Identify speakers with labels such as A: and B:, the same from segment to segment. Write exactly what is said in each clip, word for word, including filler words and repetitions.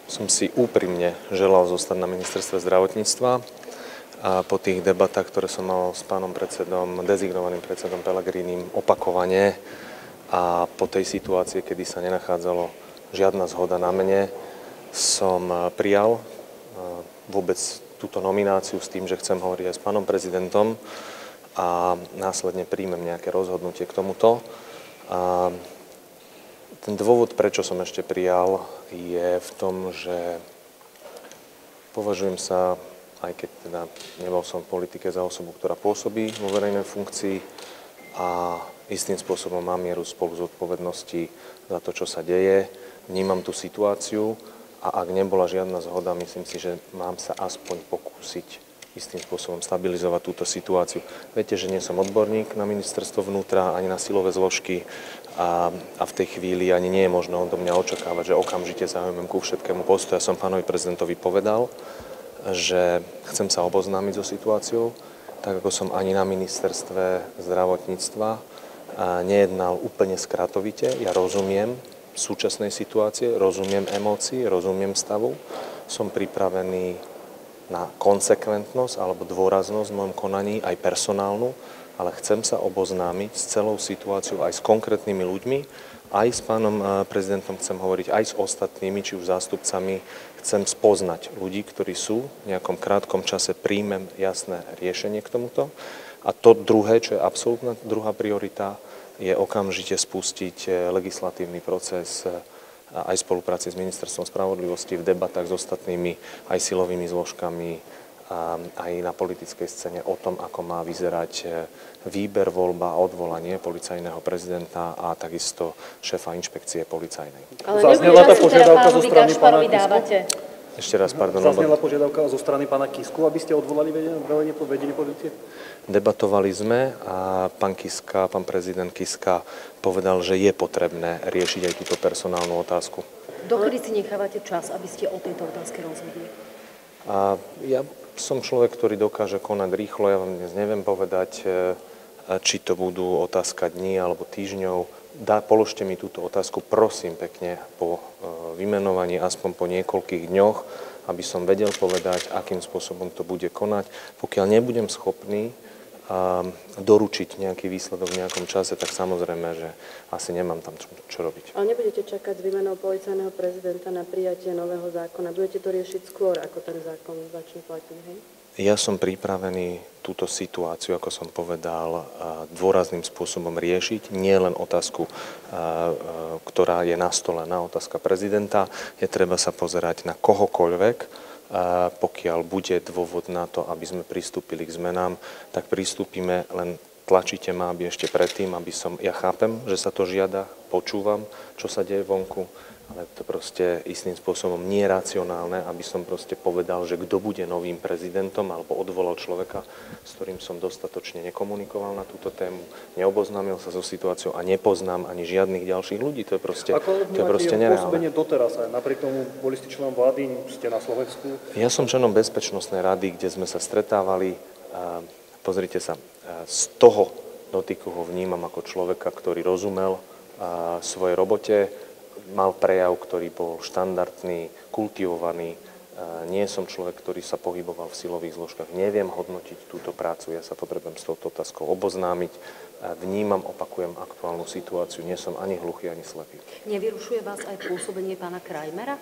A: som si úprimne želal zostať na ministerstve zdravotníctva a po tých debatách, ktoré som mal s pánom predsedom, dezignovaným predsedom Pellegrinim opakovane a po tej situácii, kedy sa nenachádzalo žiadna zhoda na mne, som prijal vôbec túto nomináciu s tým, že chcem hovoriť aj s pánom prezidentom a následne príjmem nejaké rozhodnutie k tomuto. A ten dôvod, prečo som ešte prijal, je v tom, že považujem sa, aj keď teda nebol som v politike, za osobu, ktorá pôsobí vo verejnej funkcii a istým spôsobom mám mieru spolu zodpovednosti za to, čo sa deje. Vnímam tú situáciu a ak nebola žiadna zhoda, myslím si, že mám sa aspoň pokúsiť istým spôsobom stabilizovať túto situáciu. Viete, že nie som odborník na ministerstvo vnútra ani na silové zložky a, a v tej chvíli ani nie je možno odo mňa očakávať, že okamžite zaujmem ku všetkému postoju. Ja som pánovi prezidentovi povedal, že chcem sa oboznámiť so situáciou, tak ako som ani na ministerstve zdravotníctva nejednal úplne skratovite. Ja rozumiem súčasnej situácie, rozumiem emócií, rozumiem stavu. Som pripravený na konsekventnosť alebo dôraznosť v mojom konaní, aj personálnu, ale chcem sa oboznámiť s celou situáciou aj s konkrétnymi ľuďmi, aj s pánom prezidentom chcem hovoriť, aj s ostatnými, či už zástupcami. Chcem spoznať ľudí, ktorí sú v nejakom krátkom čase, príjmem jasné riešenie k tomuto. A to druhé, čo je absolútna druhá priorita, je okamžite spustiť legislatívny proces aj v spolupráci s Ministerstvom spravodlivosti v debatách s ostatnými aj silovými zložkami, aj na politickej scéne o tom, ako má vyzerať výber, voľba a odvolanie policajného prezidenta a takisto šéfa inšpekcie policajnej.
B: Ale zaznela tá požiadavka zo strany pána Kisku?
A: Ešte raz, pardon.
B: Zaznela požiadavka zo strany pána Kisku, aby ste odvolali velenie polície?
A: Debatovali sme a pán Kiska, pán prezident Kiska povedal, že je potrebné riešiť aj túto personálnu otázku.
C: Dokedy si nechávate čas, aby ste o tejto otázke rozhodli?
A: A ja som človek, ktorý dokáže konať rýchlo. Ja vám dnes neviem povedať, či to budú otázka dní alebo týždňov. Dá, položte mi túto otázku, prosím pekne, po vymenovaní, aspoň po niekoľkých dňoch, aby som vedel povedať, akým spôsobom to bude konať. Pokiaľ nebudem schopný a doručiť nejaký výsledok v nejakom čase, tak samozrejme, že asi nemám tam čo, čo robiť.
D: Ale nebudete čakať s výmenou policajného prezidenta na prijatie nového zákona? Budete to riešiť skôr, ako ten zákon začne platiť, hej?
A: Ja som pripravený túto situáciu, ako som povedal, dôrazným spôsobom riešiť. Nie len otázku, ktorá je nastolená, otázka prezidenta. Je treba sa pozerať na kohokoľvek. Pokiaľ bude dôvod na to, aby sme pristúpili k zmenám, tak pristúpime, len tlačíte ma, aby ešte predtým, aby som, ja chápem, že sa to žiada, počúvam, čo sa deje vonku, ale to proste istým spôsobom nie je racionálne, aby som proste povedal, že kto bude novým prezidentom alebo odvolal človeka, s ktorým som dostatočne nekomunikoval na túto tému, neoboznámil sa so situáciou a nepoznám ani žiadnych ďalších ľudí. To je proste,
B: Ako
A: to je proste nereálne.
B: Ako pôsobenie doteraz aj napriek tomu boli ste členom vlády, ste na Slovensku?
A: Ja som členom Bezpečnostnej rady, kde sme sa stretávali. Pozrite sa, z toho dotyku ho vnímam ako človeka, ktorý rozumel svojej robote, mal prejav, ktorý bol štandardný, kultivovaný. Nie som človek, ktorý sa pohyboval v silových zložkách. Neviem hodnotiť túto prácu. Ja sa potrebujem s touto otázkou oboznámiť. Vnímam, opakujem aktuálnu situáciu. Nie som ani hluchý, ani slepý.
C: Nevyrušuje vás aj pôsobenie pána Krajmera?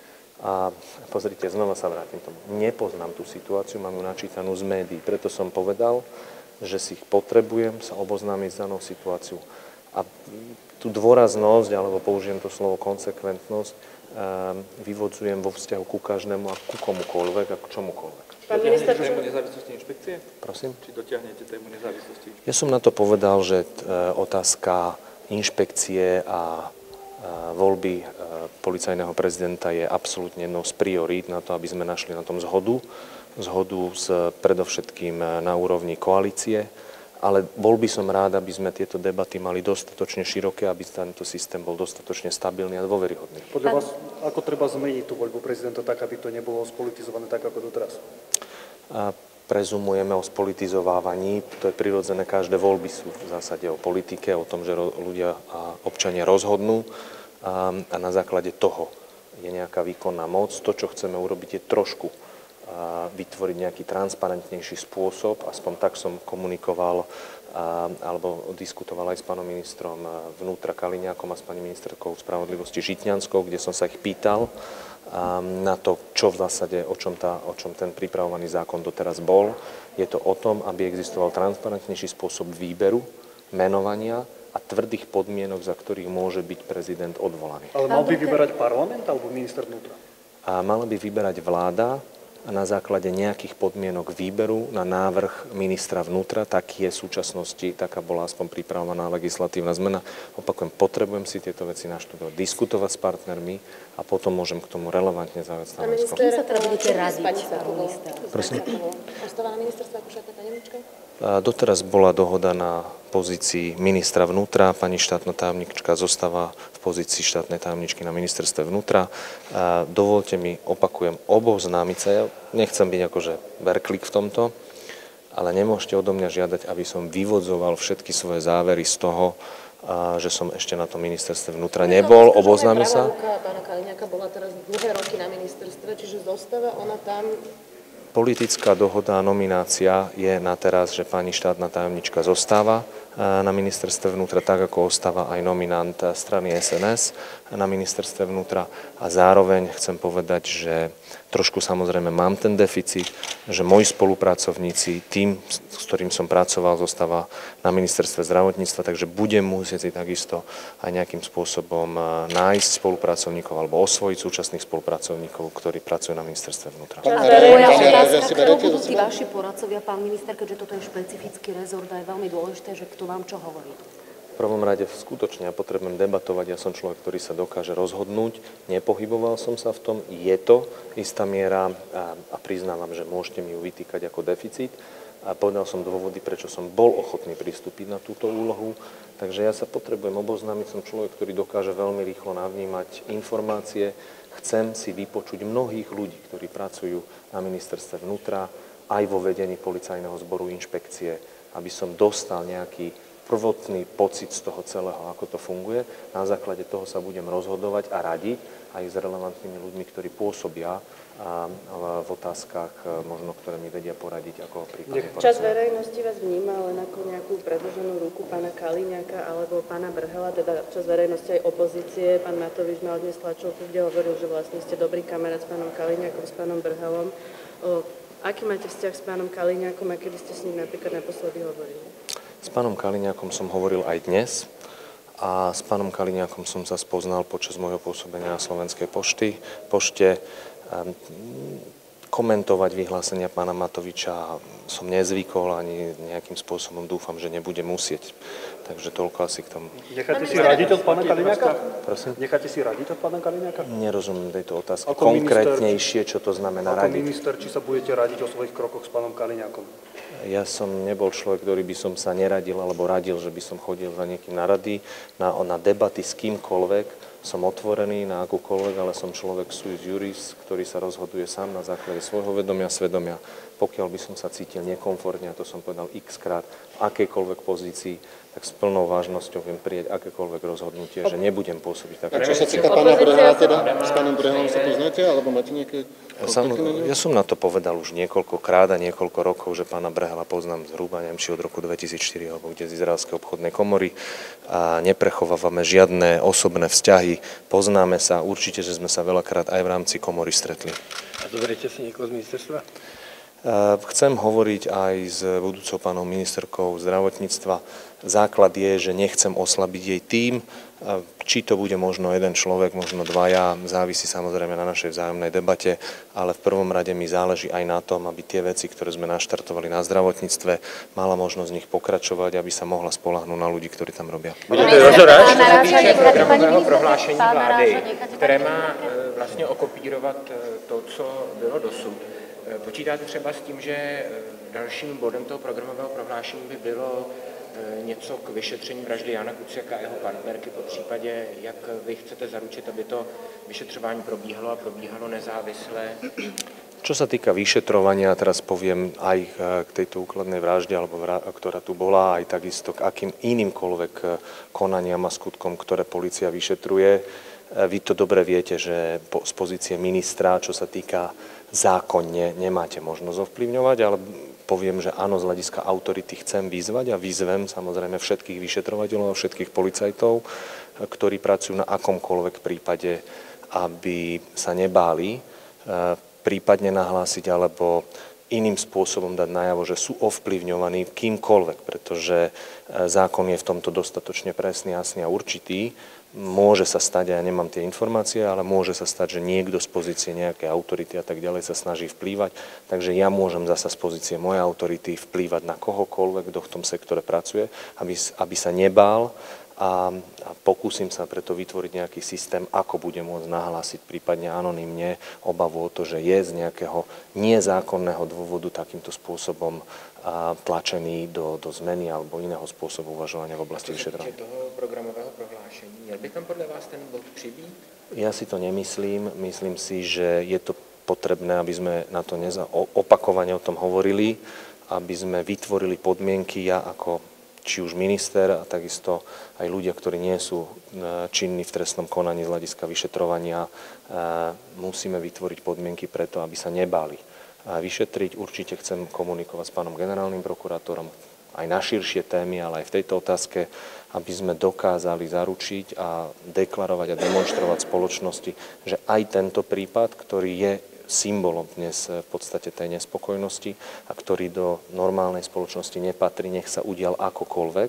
A: A pozrite, znova sa vrátim tomu. Nepoznám tú situáciu, mám ju načítanú z médií. Preto som povedal, že si potrebujem sa oboznámiť s danou situáciu. A tú dôraznosť, alebo použijem to slovo konsekventnosť, vyvodzujem vo vzťahu ku každému a ku komukoľvek a k čomukoľvek.
D: Pán minister,
E: Dotiahnete tému nezávislosti inšpekcie?
A: Prosím?
E: Či dotiahnete tému nezávislosti inšpekcie?
A: Ja som na to povedal, že otázka inšpekcie a voľby policajného prezidenta je absolútne jednou z priorít na to, aby sme našli na tom zhodu. Zhodu s predovšetkým na úrovni koalície. Ale bol by som rád, aby sme tieto debaty mali dostatočne široké, aby tento systém bol dostatočne stabilný a dôveryhodný.
B: Podľa vás, ako treba zmeniť tú voľbu prezidenta tak, aby to nebolo spolitizované tak, ako doteraz?
A: A prezumujeme o spolitizovávaní, to je prirodzené, každé voľby sú v zásade o politike, o tom, že ľudia a občania rozhodnú a na základe toho je nejaká výkonná moc. To, čo chceme urobiť, je trošku vytvoriť nejaký transparentnejší spôsob, aspoň tak som komunikoval alebo diskutoval aj s pánom ministrom vnútra Kaliňákom a s pani ministerkou spravodlivosti Žitňanskou, kde som sa ich pýtal na to, čo v zásade, o čom, tá, o čom ten pripravovaný zákon doteraz bol. Je to o tom, aby existoval transparentnejší spôsob výberu, menovania a tvrdých podmienok, za ktorých môže byť prezident odvolaný.
B: Ale mal by vyberať parlament alebo minister vnútra?
A: A mala by vyberať vláda na základe nejakých podmienok výberu na návrh ministra vnútra. Tak je v súčasnosti, taká bola aspoň pripravovaná legislatívna zmena. Opakujem, potrebujem si tieto veci naštudovať, diskutovať s partnermi a potom môžem k tomu relevantne zaujať stanovisko.
C: Kým sa teda budete radiť, pán minister?
A: Prosím?
F: Ostáva na ministerstve ako štátna tajomnička?
A: Doteraz bola dohoda na pozícii ministra vnútra, pani štátna tajomnička zostáva v pozícii štátnej tajomničky na ministerstve vnútra. Dovolte mi, opakujem, oboznámiť sa, ja nechcem byť akože verklík v tomto, ale nemôžete odo mňa žiadať, aby som vyvodzoval všetky svoje závery z toho, že som ešte na tom ministerstve vnútra nebol, oboznámil sa.
F: Pána Kaliňáka bola teraz dlhé roky na ministerstve, čiže zostáva ona tam.
A: Politická dohoda a nominácia je na teraz, že pani štátna tajomnička zostáva na ministerstve vnútra, tak ako ostáva aj nominant strany es en es na ministerstve vnútra. A zároveň chcem povedať, že trošku samozrejme mám ten deficit, že moji spolupracovníci, tým, s ktorým som pracoval, zostáva na ministerstve zdravotníctva, takže budem musieť si takisto aj nejakým spôsobom nájsť spolupracovníkov alebo osvojiť súčasných spolupracovníkov, ktorí pracujú na ministerstve vnútra.
C: Moja otázka, kto budú tí vaši poradcovia, pán minister, keďže toto je špecifický rezort a je veľmi dôležité, že kto vám čo hovorí?
A: V prvom rade skutočne ja potrebujem debatovať, ja som človek, ktorý sa dokáže rozhodnúť, nepohyboval som sa v tom, je to istá miera a, a priznávam, že môžete mi ju vytýkať ako deficit a povedal som dôvody, prečo som bol ochotný pristúpiť na túto úlohu, takže ja sa potrebujem oboznámiť, som človek, ktorý dokáže veľmi rýchlo navnímať informácie, chcem si vypočuť mnohých ľudí, ktorí pracujú na ministerstve vnútra, aj vo vedení policajného zboru inšpekcie, aby som dostal nejaký prvotný pocit z toho celého, ako to funguje. Na základe toho sa budem rozhodovať a radiť aj s relevantnými ľuďmi, ktorí pôsobia a v otázkach, možno, ktoré mi vedia poradiť, ako prípadne poradcovia.
D: Časť verejnosti vás vníma len ako nejakú predĺženú ruku pána Kaliňáka alebo pána Brhela, teda časť verejnosti aj opozície. Pán Matovič mal dnes tlačovku, kde hovoril, že vlastne ste dobrý kamarát s pánom Kaliňákom, s pánom Brhelom. O, aký máte vzťah s pánom Kaliňákom a kedy ste s ním napríklad naposledy hovorili?
A: S pánom Kaliňákom som hovoril aj dnes a s pánom Kaliňákom som sa spoznal počas môjho pôsobenia na Slovenskej pošty, pošte. Komentovať vyhlásenia pána Matoviča som nezvykol, ani nejakým spôsobom dúfam, že nebudem musieť. Takže toľko asi k tomu.
B: Necháte si radiť od pána Kaliňáka?
A: Prosím?
B: Necháte si radiť od pána Kaliňáka?
A: Nerozumiem tejto otázky.
B: Ako
A: Konkrétnejšie, čo to znamená
B: Ako
A: radiť.
B: minister, či sa budete radiť o svojich krokoch s pánom Kaliňákom?
A: Ja som nebol človek, ktorý by som sa neradil alebo radil, že by som chodil za niekým na rady, na, na debaty s kýmkoľvek. Som otvorený na akúkoľvek, ale som človek suis juris, ktorý sa rozhoduje sám na základe svojho vedomia, svedomia. Pokiaľ by som sa cítil nekomfortne, a to som povedal x krát, v akejkoľvek pozícii, tak s plnou vážnosťou viem prijať akékoľvek rozhodnutie, že nebudem pôsobiť tak.
G: A čo sa týka pána Brhela, teda s pánom Brhelom sa poznáte, alebo máte nejaké...
A: Sam, ja som na to povedal už niekoľkokrát a niekoľko rokov, že pána Brhela poznám zhruba, neviem, či od roku dvetisícštyri alebo kde z Izraelskej obchodnej komory a neprechovávame žiadne osobné vzťahy, poznáme sa, určite, že sme sa veľakrát aj v rámci komory stretli.
H: A zoberiete si niekoho z ministerstva?
A: Chcem hovoriť aj s budúcou pánou ministerkou zdravotníctva. Základ je, že nechcem oslabiť jej tím. Či to bude možno jeden človek, možno dvaja, závisí samozrejme na našej vzájomnej debate, ale v prvom rade mi záleží aj na tom, aby tie veci, ktoré sme naštartovali na zdravotníctve, mala možnosť z nich pokračovať, aby sa mohla spoľahnúť na ľudí, ktorí tam robia.
H: Budete rozhodať, čo sa týče programového prohlášení vlády, které má vlastně okopírovat to, co bylo dosud. Počítáte třeba s tím, že dalším bodem toho programového prohlášení by bylo něco k vyšetření vraždy Jana Kuciaka a jeho partnerky, po případě, jak vy chcete zaručit, aby to vyšetřování probíhalo a probíhalo nezávisle?
A: Čo sa týka vyšetrovania, teraz poviem aj k tejto úkladnej vražde, alebo vra, ktorá tu bola, aj takisto k akým inýmkoľvek konaniam a skutkom, ktoré polícia vyšetruje. Vy to dobre viete, že z pozície ministra, čo sa týka zákonne, nemáte možnosť ovplyvňovať, ale poviem, že áno, z hľadiska autority chcem vyzvať a vyzvem samozrejme všetkých vyšetrovateľov a všetkých policajtov, ktorí pracujú na akomkoľvek prípade, aby sa nebáli prípadne nahlásiť alebo iným spôsobom dať najavo, že sú ovplyvňovaní kýmkoľvek, pretože zákon je v tomto dostatočne presný, jasný a určitý. Môže sa stať, a ja nemám tie informácie, ale môže sa stať, že niekto z pozície nejakej autority a tak ďalej sa snaží vplývať. Takže ja môžem zasa z pozície mojej autority vplývať na kohokoľvek, kto v tom sektore pracuje, aby, aby sa nebál. A, a pokúsim sa preto vytvoriť nejaký systém, ako bude môcť nahlásiť prípadne anonymne obavu o to, že je z nejakého nezákonného dôvodu takýmto spôsobom a, tlačený do, do zmeny alebo iného spôsobu uvažovania v oblasti vyšetrovania.
H: toho programového prohlášení, měl by tam podľa vás ten bod přibýt?
A: Ja si to nemyslím. Myslím si, že je to potrebné, aby sme na to neza, opakovane o tom hovorili, aby sme vytvorili podmienky, ja ako či už minister a takisto aj ľudia, ktorí nie sú činní v trestnom konaní z hľadiska vyšetrovania, musíme vytvoriť podmienky preto, aby sa nebáli vyšetriť. Určite chcem komunikovať s pánom generálnym prokurátorom aj na širšie témy, ale aj v tejto otázke, aby sme dokázali zaručiť a deklarovať a demonštrovať spoločnosti, že aj tento prípad, ktorý je symbolom dnes v podstate tej nespokojnosti a ktorý do normálnej spoločnosti nepatrí, nech sa udial akokoľvek,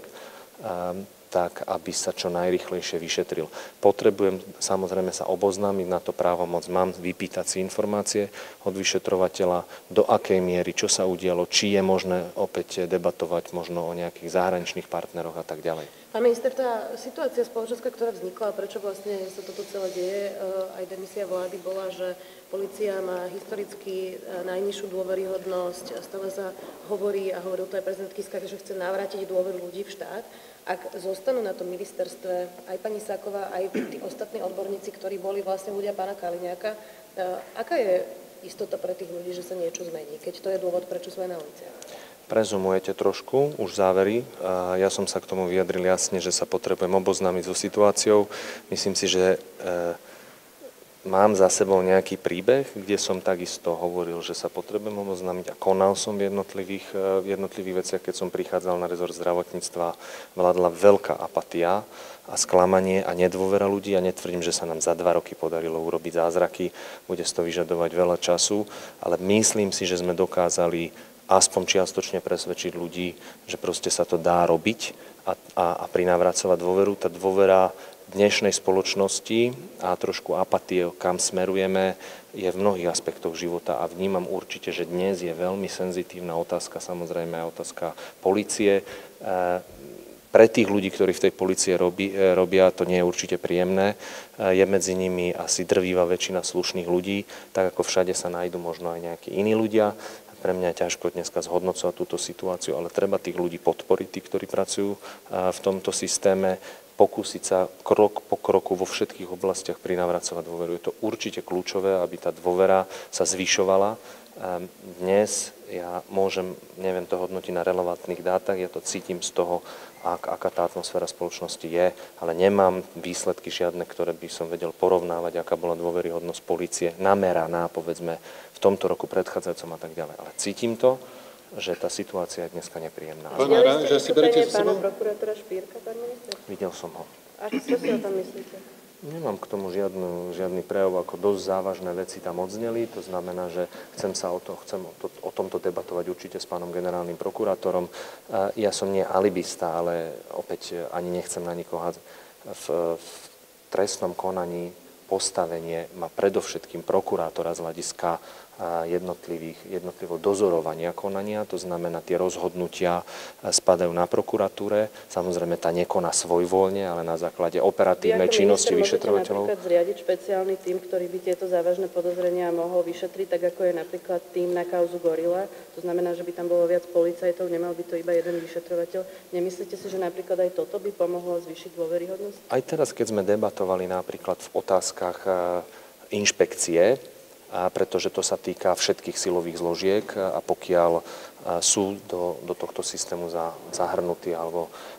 A: tak aby sa čo najrýchlejšie vyšetril. Potrebujem samozrejme sa oboznámiť, na to právomoc mám, vypýtať si informácie od vyšetrovateľa, do akej miery, čo sa udialo, či je možné opäť debatovať možno o nejakých zahraničných partneroch a tak ďalej.
F: Pán minister, tá situácia spoločenská, ktorá vznikla, prečo vlastne sa toto celé deje, aj demisia vlády bola, že polícia má historicky najnižšiu dôveryhodnosť, stále sa hovorí, a hovoril to aj prezident Kiska, že chce navrátiť dôveru ľudí v štát. Ak zostanú na tom ministerstve aj pani Sáková, aj tí ostatní odborníci, ktorí boli vlastne ľudia pána Kaliňáka, aká je istota pre tých ľudí, že sa niečo zmení, keď to je dôvod, prečo sú aj na uliciach?
A: Prezumujete trošku už závery. Ja som sa k tomu vyjadril jasne, že sa potrebujem oboznámiť so situáciou. Myslím si, že mám za sebou nejaký príbeh, kde som takisto hovoril, že sa potrebujem oboznámiť a konal som v jednotlivých, v jednotlivých veciach. Keď som prichádzal na rezort zdravotníctva, vládla veľká apatia a sklamanie a nedôvera ľudí. Ja netvrdím, že sa nám za dva roky podarilo urobiť zázraky, bude to vyžadovať veľa času, ale myslím si, že sme dokázali aspoň čiastočne presvedčiť ľudí, že proste sa to dá robiť a, a, a prinavracovať dôveru. Tá dôvera dnešnej spoločnosti a trošku apatie, kam smerujeme, je v mnohých aspektoch života a vnímam určite, že dnes je veľmi senzitívna otázka, samozrejme aj otázka polície. Pre tých ľudí, ktorí v tej polície robí, robia, to nie je určite príjemné. Je medzi nimi asi drvíva väčšina slušných ľudí, tak ako všade sa nájdu možno aj nejakí iní ľudia. Pre mňa je ťažko dneska zhodnocovať túto situáciu, ale treba tých ľudí podporiť, tí, ktorí pracujú v tomto systéme, pokúsiť sa krok po kroku vo všetkých oblastiach prinavracovať dôveru. Je to určite kľúčové, aby tá dôvera sa zvyšovala. Dnes ja môžem, neviem to hodnotiť na relevantných dátach, ja to cítim z toho, ak, aká tá atmosféra spoločnosti je, ale nemám výsledky žiadne, ktoré by som vedel porovnávať, aká bola dôveryhodnosť polície nameraná, povedzme, v tomto roku predchádzajúcom a tak ďalej. Ale cítim to, že tá situácia je dneska nepríjemná.
G: Pán Mara, že si berete
D: s sebou? Pána prokurátora Špírka, pán minister?
A: Videl som ho.
D: A čo si o tom myslíte?
A: Nemám k tomu žiadnu, žiadny prejav, ako dosť závažné veci tam odzneli. To znamená, že chcem sa o, to, chcem o, to, o tomto debatovať určite s pánom generálnym prokurátorom. Ja som nie alibista, ale opäť ani nechcem na nikoho hádzať. V, v trestnom konaní postavenie má predovšetkým prokurátora z hľadiska jednotlivých, jednotlivého dozorovania konania, to znamená, tie rozhodnutia spadajú na prokuratúre, samozrejme tá nekoná svojvoľne, ale na základe operatívnej činnosti vyšetrovateľov.
D: Vy ako minister môžete napríklad zriadiť špeciálny tím, ktorý by tieto závažné podozrenia mohol vyšetriť, tak ako je napríklad tím na kauzu Gorila, to znamená, že by tam bolo viac policajtov, nemal by to iba jeden vyšetrovateľ. Nemyslíte si, že napríklad aj toto by pomohlo zvýšiť dôveryhodnosť?
A: Aj teraz, keď sme debatovali napríklad v otázkach inšpekcie, a pretože to sa týka všetkých silových zložiek a pokiaľ sú do, do tohto systému za, zahrnutí alebo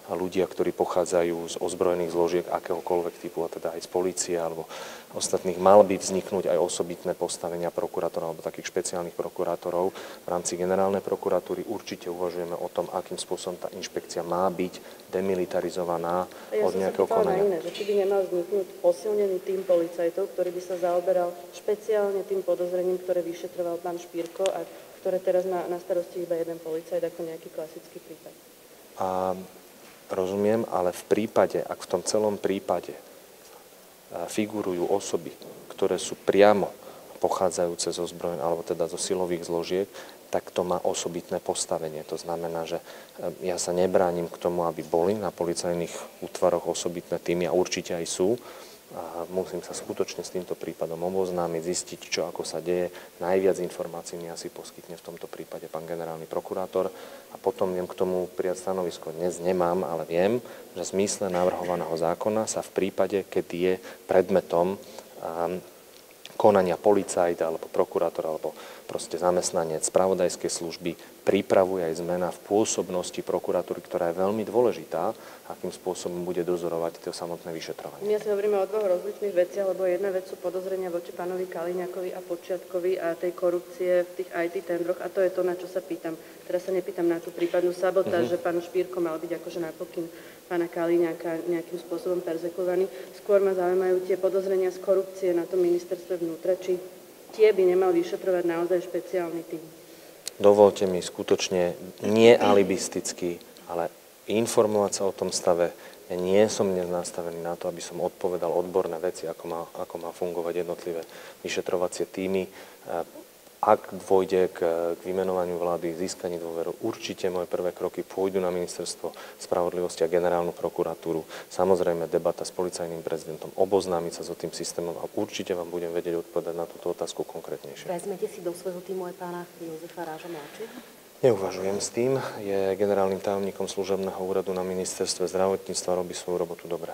A: ľudia, ktorí pochádzajú z ozbrojených zložiek akéhokoľvek typu, a teda aj z polície alebo ostatných, mal by vzniknúť aj osobitné postavenia prokurátora alebo takých špeciálnych prokurátorov v rámci generálnej prokuratúry. Určite uvažujeme o tom, akým spôsobom tá inšpekcia má byť demilitarizovaná
D: ja
A: od nejakého konania.
D: Na iné, že či by nemal vzniknúť posilnený tím policajtov, ktorý by sa zaoberal špeciálne tým podozrením, ktoré vyšetroval pán Špírko a ktoré teraz má na starosti iba jeden policajt, ako nejaký klasický prípad.
A: A rozumiem, ale v prípade, ak v tom celom prípade figurujú osoby, ktoré sú priamo pochádzajúce zo zbrojen, alebo teda zo silových zložiek, tak to má osobitné postavenie. To znamená, že ja sa nebránim k tomu, aby boli na policajných útvaroch osobitné týmy a určite aj sú. A musím sa skutočne s týmto prípadom oboznámiť, zistiť, čo ako sa deje. Najviac informácií mi asi poskytne v tomto prípade pán generálny prokurátor a potom viem k tomu prijať stanovisko. Dnes nemám, ale viem, že v zmysle navrhovaného zákona sa v prípade, keď je predmetom konania policajt alebo prokurátor alebo proste zamestnanec spravodajskej služby, pripravuje aj zmena v pôsobnosti prokuratúry, ktorá je veľmi dôležitá, akým spôsobom bude dozorovať to samotné vyšetrovanie.
D: My asi hovoríme o dvoch rozličných veciach, lebo jedna vec sú podozrenia voči pánovi Kaliňákovi a Počiatkovi a tej korupcie v tých í té tendroch a to je to, na čo sa pýtam. Teraz sa nepýtam na tú prípadnú sabotáž, uh-huh. že pán Špírko mal byť akože napokyn pána Kaliňáka nejakým spôsobom perzekovaný. Skôr ma zaujímajú tie podozrenia z korupcie na tom ministerstve vnútra, či tie by nemal vyšetrovať naozaj špeciálny tým.
A: Dovolte mi skutočne nie alibisticky, ale informovať sa o tom stave. Ja nie som dnes nastavený na to, aby som odpovedal odborné veci, ako má, ako má fungovať jednotlivé vyšetrovacie týmy. Ak dôjde k, k vymenovaniu vlády, získaní dôveru, určite moje prvé kroky pôjdu na ministerstvo spravodlivosti a generálnu prokuratúru. Samozrejme debata s policajným prezidentom, oboznámiť sa so tým systémom a určite vám budem vedieť odpovedať na túto otázku konkrétnejšie.
C: Vezmete si do svojho týmu aj pána Jozefa Ráža mladšieho?
A: Neuvažujem s tým. Je generálnym tajomníkom služobného úradu na ministerstve zdravotníctva, robí svoju robotu dobre.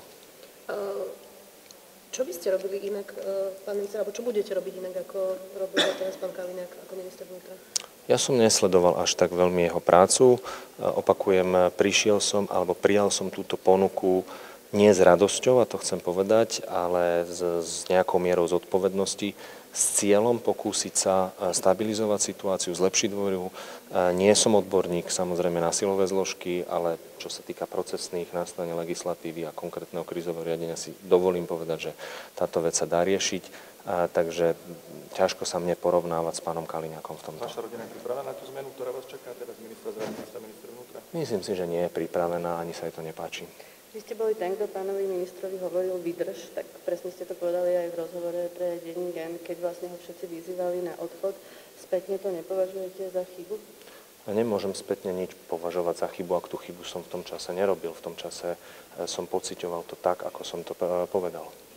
F: Čo by ste robili inak, pán minister, alebo čo budete robiť inak, ako robil teraz pán Kaliňák ako minister vnútra?
A: Ja som nesledoval až tak veľmi jeho prácu. Opakujem, prišiel som, alebo prijal som túto ponuku nie s radosťou, a to chcem povedať, ale s, s nejakou mierou zodpovednosti, s cieľom pokúsiť sa stabilizovať situáciu, zlepšiť dôveru. Nie som odborník samozrejme na silové zložky, ale čo sa týka procesných nástrojov legislatívy a konkrétneho krízového riadenia si dovolím povedať, že táto vec sa dá riešiť. A, takže ťažko sa mne porovnávať s pánom Kaliňákom v tomto.
E: Vaša rodina je pripravená na tú zmenu, ktorá vás čaká teraz ministra zdravotníctva, ministra vnútra?
A: Myslím si, že nie je pripravená, ani sa jej to nepáči.
D: Vy ste boli ten, kto pánovi ministrovi hovoril vydrž, tak presne ste to povedali aj v rozhovore pre denník N, keď vlastne ho všetci vyzývali na odchod. Spätne to nepovažujete za chybu?
A: Nemôžem spätne nič považovať za chybu, ak tú chybu som v tom čase nerobil. V tom čase som pociťoval to tak, ako som to povedal.